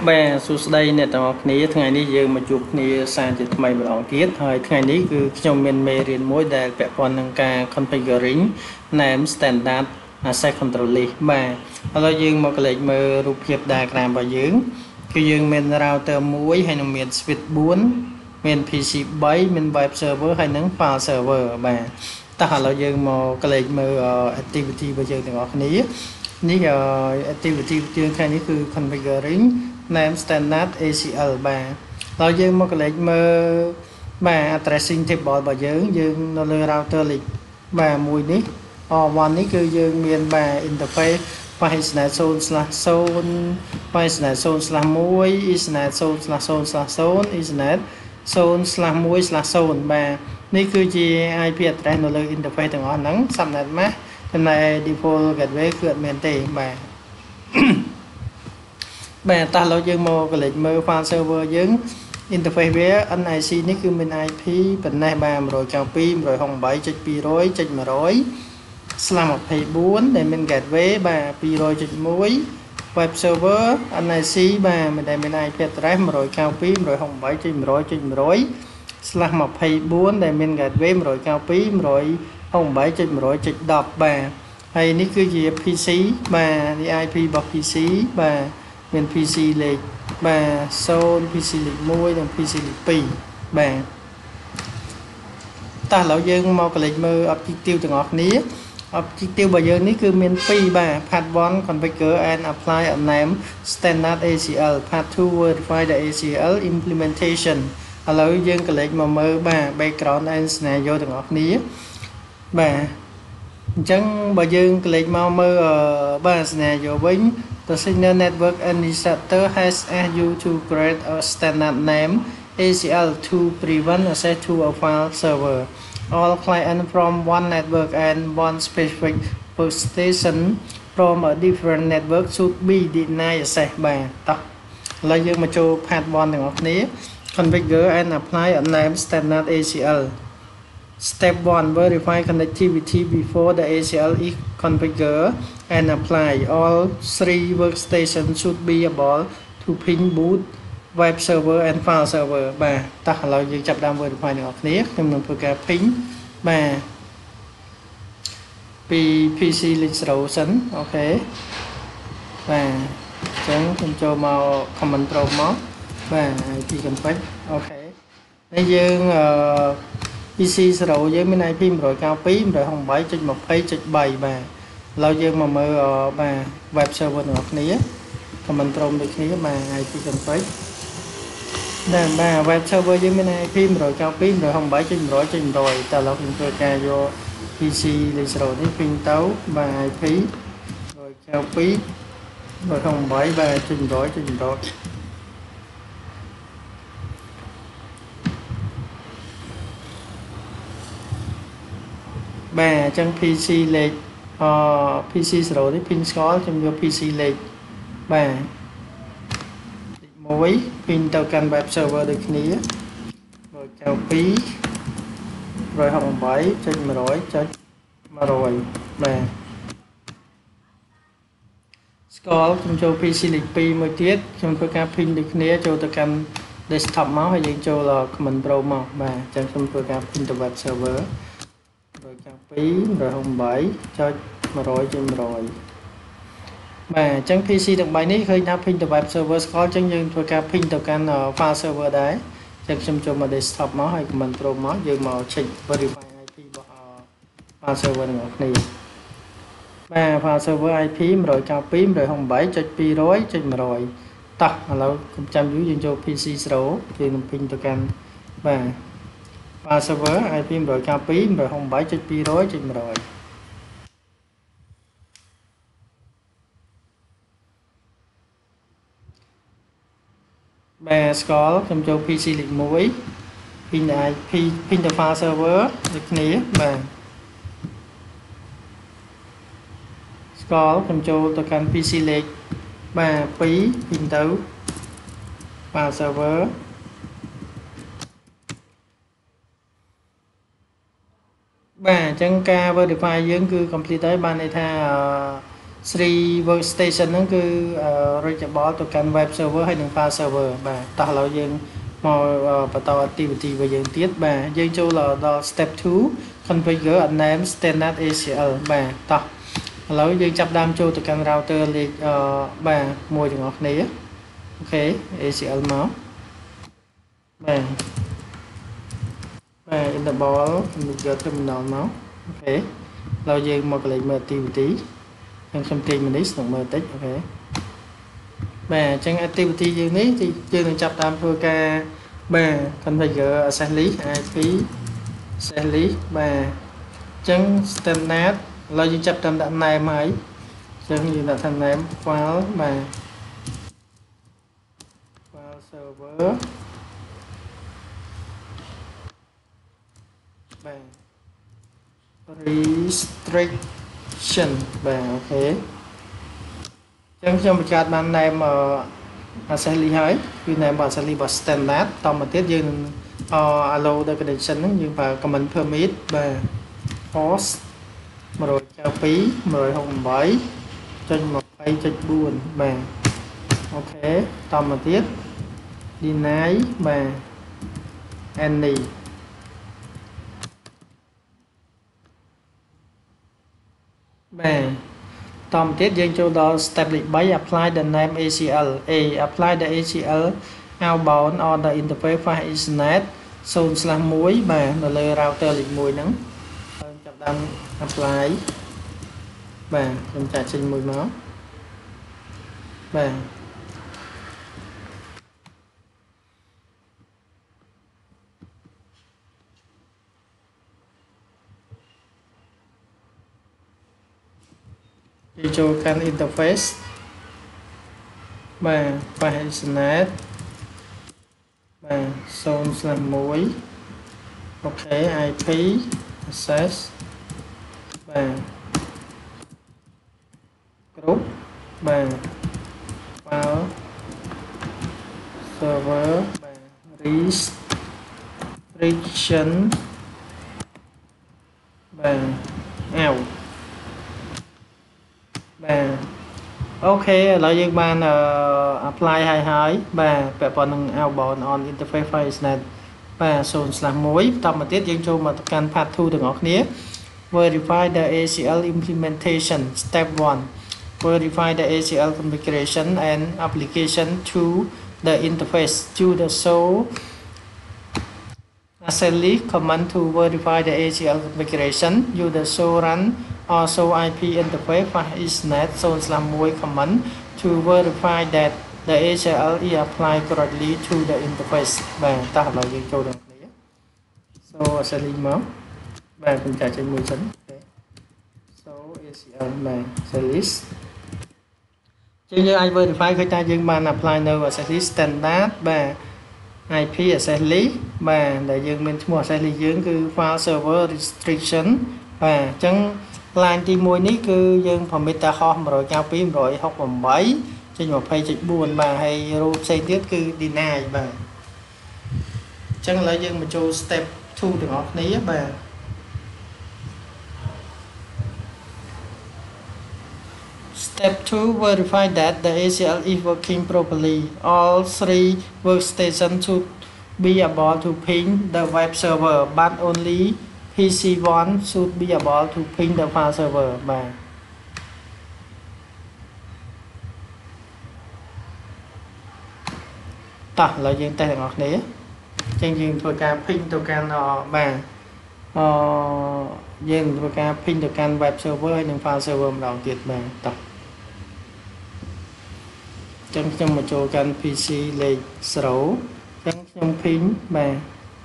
Bà sụt đây nè tao níថ្ងៃនេះយើងមកជួបគ្នាសារជាថ្មីម្ដងទៀតហើយថ្ងៃនេះគឺខ្ញុំមានមេរៀនមួយដែលពាក់ព័ន្ធនឹងការ configuring name standard access control list បាទឥឡូវយើងមកកលេចមើលរូបភាព diagram របស់យើងគឺយើងមាន router 1ហើយនឹងមាន switch 4មាន PC 3មាន web server ហើយនឹង file server បាទតោះឥឡូវយើងមកកលេចមើល activity របស់យើងទាំងអស់គ្នានេះ activity យើងថ្ងៃនេះគឺ configuring name standard ACL បាទដល់យើងមកកលេចមើលបាទ addressing table របស់យើងនៅលើ router លេខបាទមួយនេះ R1 នេះគឺយើងមានបាទ interface Ethernet 0/0 Ethernet 0/1 Ethernet 0/0/0 Ethernet 0/1/0 បាទនេះគឺជា IP address នៅលើ interface ទាំងអស់ហ្នឹង subnet mask ចំណែក default gateway គឺអត់មានទេបាទបាទតោះឥឡូវយើងមកកលេចមើល file server យើង interface វា NIC នេះគឺមាន IP ប៉ុណ្ណេះបាទ 192.168.100/24 ដែលមាន gateway បាទ 200.1 web server NIC បាទដែលមាន IP address 192.168.100/24 ដែលមាន gateway 192.168.100.10 បាទហើយនេះគឺជា PC បាទនេះ IP របស់ PC បាទមាន PC លេខបាទ0 PC លេខ1និង PC លេខ2បាទតោះឥឡូវយើងមកកលេចមើល objective ទាំងអស់គ្នា objective របស់យើងនេះគឺមាន2បាទ part 1 configure and apply a name standard ACL part 2 verify the ACL implementation ឥឡូវយើងកលេចមកមើលបាទ background and scenario ទាំងអស់គ្នាបាទអញ្ចឹងបើយើងកលេចមកមើលបាទ scenario វិញ The signal network administrator has asked you to create a standard name ACL to prevent access to a file server. All clients from one network and one specific workstation from a different network should be denied access បាទតោះឥឡូវយើងមកចូល part 1 ទាំងអស់គ្នា Configure and apply a name standard ACL. Step 1. Verify connectivity before the ACL is configured and apply. All 3 workstations should be able to ping boot, web server and file server បាទតោះឥឡូវយើងចាប់ដើម verify ទាំងអស់គ្នាខ្ញុំនឹងធ្វើការ ping បាទពី PC លេខ0សិនអូខេបាទអញ្ចឹងខ្ញុំចូលមក command prompt មកបាទ IP config អូខេហើយយើងPC 0យើងមាន IP 192.168.20.3 បាទឥឡូវយើងមកមើលបាទ web server ទាំងអស់គ្នា command prompt ដូចគ្នាបាទ IP config បាទ web server យើងមាន IP 192.168.100.100 តើឥឡូវខ្ញុំធ្វើការយក PC លេខ0នេះ ping ទៅបាទ IP 192.168.100.100បាទអញ្ចឹង PC លេខPC 0នេះ pin ស្គាល់ខ្ញុំយក PC លេខបាទលេខ1 pin ទៅកាន់ web server ដូចគ្នា 192.168.100.100 បាទស្គាល់ខ្ញុំចូល PC លេខ2មួយទៀតខ្ញុំធ្វើការ pin ដូចគ្នាចូលទៅកាន់ desktop មកហើយយើងចូល command prompt មកបាទអញ្ចឹងខ្ញុំធ្វើការ pin ទៅ web server 192.168.100.100 បាទអញ្ចឹង PC ទាំង3នេះឃើញថា ping ទៅ web server ស្គាល់អញ្ចឹងយើងធ្វើការ ping ទៅកាន់ file server ដែរអញ្ចឹងខ្ញុំចូលមក desktop មកហើយ command prompt មកយើងមក check verify IP របស់ file server ទាំងអស់គ្នាបាទ file server IP 192.168.200.100 តោះឥឡូវកុំចាំយូរយើងចូល PC 0យើងនឹង ping ទៅកាន់បាទ file server IP 192.168.200.100បាទស្គាល់ខ្ញុំចូល PC លេខ1 ping IP ping ទៅ file server ដូចគ្នាបាទស្គាល់ខ្ញុំចូលទៅកាន់ PC លេខបាទ2 ping ទៅ file server បាទអញ្ចឹងការ verify យើងគឺ complete ហើយបានន័យថា 3 workstation ហ្នឹងគឺ reachable ទៅកាន់ web server ហើយនិង file server បាទតោះឥឡូវយើងមកបន្ត activity របស់យើងទៀតបាទយើងចូលដល់ step 2 configure a name standard ACL បាទតោះឥឡូវយើងចាប់ដើមចូលទៅកាន់ router លេខបាទមួយទាំងអស់គ្នាអូខេ ACL មកបាទenable configure terminal មកអូខេឥឡូវយើងមកកន្លែងមើល activity ខ្ញុំខ្ញុំទាញមកនេះស្នុកមើលតិចអូខេបាទអញ្ចឹង activity យើងនេះយើងនឹងចាប់តាមធ្វើការបាទ configure access list IP access list បាទអញ្ចឹង standard ឥឡូវយើងចាប់តាមដាក់ name ហើយអញ្ចឹងយើងដាក់ថា name file បាទ file server បាទ restriction បាទអូខេអញ្ចឹងខ្ញុំបង្កើតបាន name access list ហើយគឺ name access list របស់ standard តមកទៀតយើងនឹងallow the connection ហ្នឹងយើងប្រើ command permit បាទ host 192.168.20.4 បាទអូខេតមកទៀត deny បាទ any បាទតមកទៀតយើងចូលដល់ step លេខ3 apply the name ACL A apply the ACL outbound on the interface file Ethernet 0/1 បាទនៅលើ router លេខ1ហ្នឹងយើងចាប់ដើម apply បាទខ្ញុំចាក់ចេញមួយមកបាទយើងចូលកាន់ interface បាទ file Ethernet បាទ 0/1 អូខេ IP access បាទ group បាទ file server បាទ restriction បាទ out បាទអូខេឥឡូវយើងបានapply ហើយបាទពាក់ព័ន្ធនឹង outbound on interface file Ethernet បាទ 0/1 បន្តមកទៀតយើងចូលមកកាន់ part 2 ទាំងអស់គ្នា verify the ACL implementation step 1 verify the ACL configuration and application to the interface to the show assembly command to verify the ACL configuration use the show run also IP interface file Ethernet 0/1 command to verify that the ACL is applied correctly to the interface បាទតោះឥឡូវយើងចូលដល់គ្នា so assembly មកបាទខ្ញុំចាក់ចេញមួយសិន so ACL បាទ series យើងអាច verify ឃើញថាយើងបាន apply នៅ access list standard បាទ IP access list បាទដែលយើងមានឈ្មោះ access list យើងគឺ file server restriction បាទអញ្ចឹង line ទី1នេះគឺយើង permit តែហោះ 192.168.20.4 បាទហើយ rule ផ្សេងទៀតគឺ deny បាទអញ្ចឹងឥឡូវយើងមកចូល step 2 ទាំងអស់គ្នាបាទ Step 2 verify that the ACL is working properly. All 3 workstations should be able to ping the web server, but only PC1 should be able to ping the file server. បាទតោះឥឡូវយើងតេស្តទាំងអស់គ្នាអញ្ចឹងយើងធ្វើការ ping ទៅកាន់បាទយើងធ្វើការ ping ទៅកាន់ web server ហើយនិង file server ម្ដងទៀតបាទតោះចឹងខ្ញុំមកចូលកាន់ PC លេខ0ចឹងខ្ញុំ ping បាទ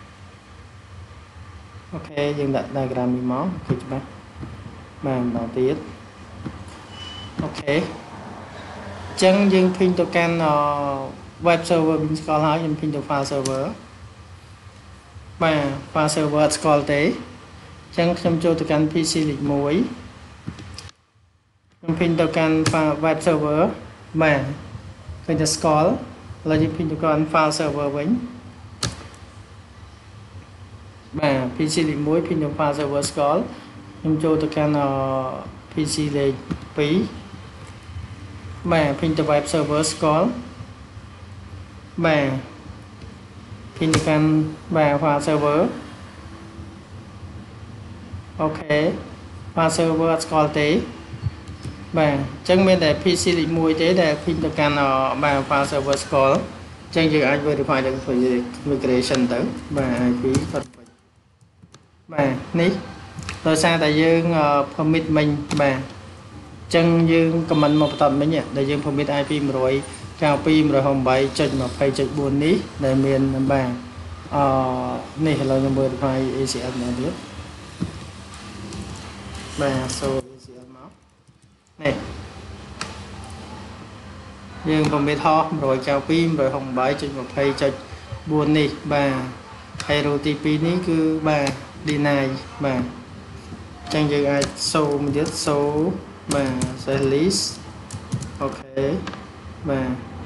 អូខេយើងដាក់ diagram នេះមកគឺច្បាស់បាទម្ដងទៀតអូខេចឹងយើង ping ទៅកាន់ web server វិញស្គាល់ហើយខ្ញុំ ping ទៅ file server បាទ file server អត់ស្គាល់ទេចឹងខ្ញុំចូលទៅកាន់ PC លេខ1ខ្ញុំ ping ទៅកាន់ web server បាទឃើញតែស្គាល់ឥឡូវយើង ping ទៅកាន់ file server វិញបាទ PC លេខ1 ping ទៅ file server ស្គាល់ខ្ញុំចូលទៅកាន់ PC លេខ2 បាទ pin to web server ស្គាល់បាទ pin ទៅកាន់បាទ file server អូខេ file server អត់ស្គាល់ទេបាទអញ្ចឹងមានតែ PC លេខ1ទេដែល pin ទៅកាន់បាទ file server ស្គាល់អញ្ចឹងយើងអាច verify ដល់ migration ទៅបាទ IP គាត់បាទនេះដោយសារតែយើង permit មិញបាទអញ្ចឹងយើង comment មកបន្តមិញដែលយើង permit IP 192.168.20.4 នេះដែលមានបាទនេះឥឡូវខ្ញុំ verify ACL មកទៀតបាទសូម ACL មកនេះយើង permit ហោះ 192.168.20.4 នេះបាទហើយ row ទី 2 នេះគឺបាទ deny បាទអញ្ចឹងយើងអាចសូមទៀត សូបាទ set list អូខេបាទ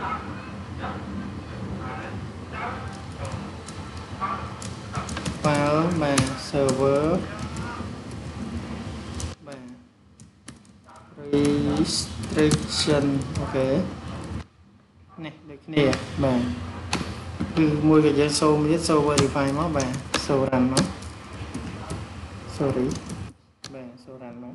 file បាទ server បាទ restriction អូខេនេះដូចគ្នាបាទគឺមួយក៏យើងសូមទៀតសូ verify មកបាទសូ run មក sorry បាទសូ run មក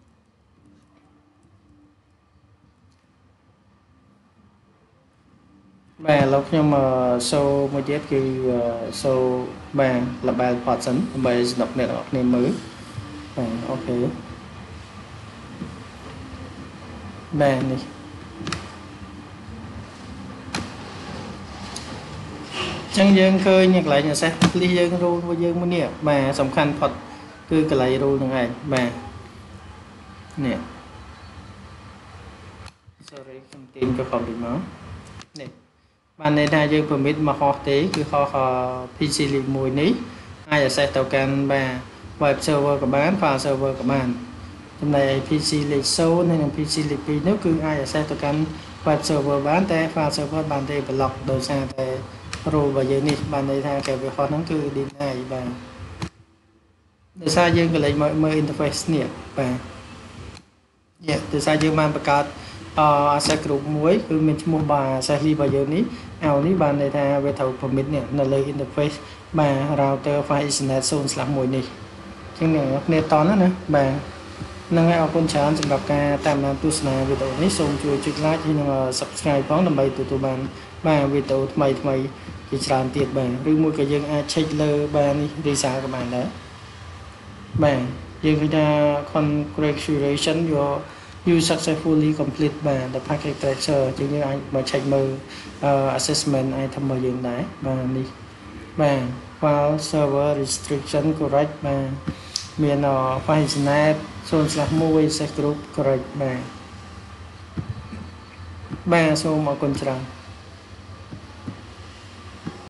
បាទឥឡូវខ្ញុំសូមួយទៀតគឺសូបាទ label port សិនដើម្បីសម្រាប់អ្នកនរគ្នាមើលបាទអូខេបាទនេះចឹងយើងឃើញកន្លែង access list យើង rule របស់យើងមួយនេះបាទសំខាន់ផុតគឺកន្លែង rule ហ្នឹងឯងបាទនេះ sorry ខ្ញុំទាញក៏ copy មកនេះបានន័យថាយើង permit មកហោះទេគឺហោះ PC លេខ1នេះអាច access ទៅកាន់បាទ web server ក៏បាន file server ក៏បានចំណែក PC លេខ0និង PC លេខ2នោះគឺអាច access ទៅកាន់ web server បានតែ file server បានទេ block ដោយសារតែ rule របស់យើងនេះបានន័យថាគេវាហោះហ្នឹងគឺ deny បាទដោយសារយើងក៏លេខមើល interface នេះបាទដោយសារយើងបានបង្កើតaccess group មួយគឺមានឈ្មោះបាទ access list របស់យើងនេះឲ្យនេះបានន័យថាវាត្រូវ permit នេះនៅលើ interface បាទ router file ethernet 0/1 នេះអញ្ចឹងអ្នកគ្នាតន់ណាបាទនឹងហើយអរគុណច្រើនសម្រាប់ការតាមដានទស្សនាវីដេអូនេះសូមជួយចុច like ហើយនិង subscribe ផងដើម្បីទទួលបានបាទវីដេអូថ្មីជាច្រើនទៀតបាទឬមួយក៏យើងអាច check លើបាទនេះ Risa ក៏បានដែរបាទយើងឃើញថា configuration you successfully complete បាទ the packet tracer ជាងយើងអាចមក check មើល assessment item របស់យើងដែរបាទនេះបាទ file server restriction correct បាទមាន file ethernet 0/1 access group correct បាទសូមអរគុណច្រើន